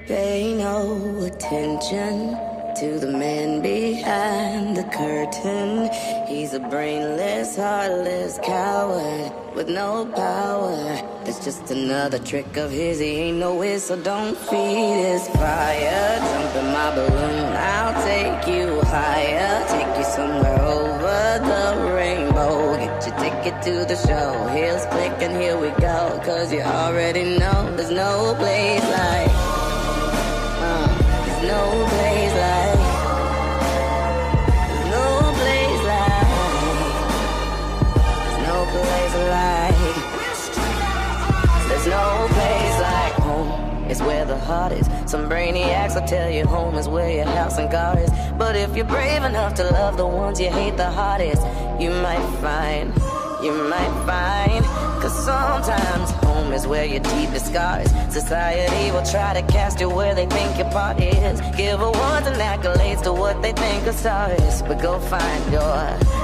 Pay no attention to the man behind the curtain. He's a brainless, heartless coward with no power. That's just another trick of his. He ain't no it, so don't feed his fire. Jump in my balloon, I'll take you higher. Take you somewhere over the rainbow. Get your ticket to the show. Heels click and here we go. Cause you already know there's no place like there's no place like, there's no place like, there's no place like, there's no place like home is where the heart is. Some brainiacs will tell you home is where your house and car is. But if you're brave enough to love the ones you hate the hardest, you might find, cause sometimes home is where your deepest scars. Society will try to cast you where they think your part is. Give awards and accolades to what they think a star is. But go find your,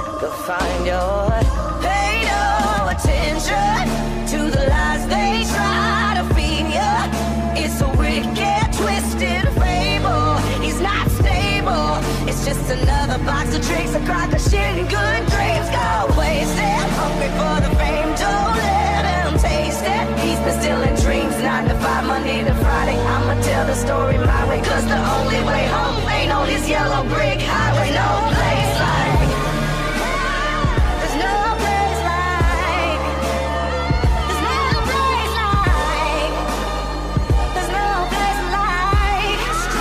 pay no attention to the lies they try to feed ya. It's a wicked, twisted fable. He's not stable. It's just another box of tricks, a crock of shit and good dreams go wasted. Hungry for the fame, don't let him taste it. He's been stealing dreams, 9 to 5, Monday to Friday. I'ma tell the story my way, cause the only way home ain't on this yellow brick highway. No place like, there's no place like, there's no place like, there's no place like.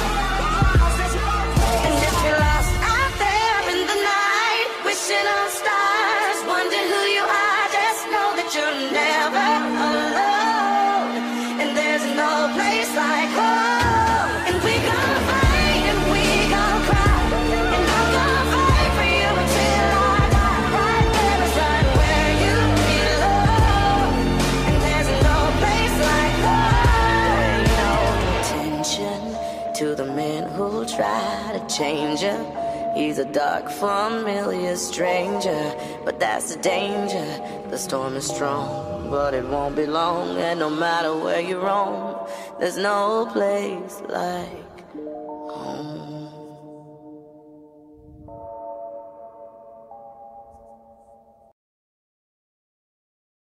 And if you're lost out there in the night, wishing on stars, wondering who you are, just know that you're never alone. And there's no place like home. And we gon' fight and we gon' cry, and I'm gonna fight for you until I die. Right there beside where you belong. And there's no place like home. Pay no attention to the men who'll try to change you. He's a dark, familiar stranger, but that's the danger. The storm is strong, but it won't be long. And no matter where you roam, there's no place like home.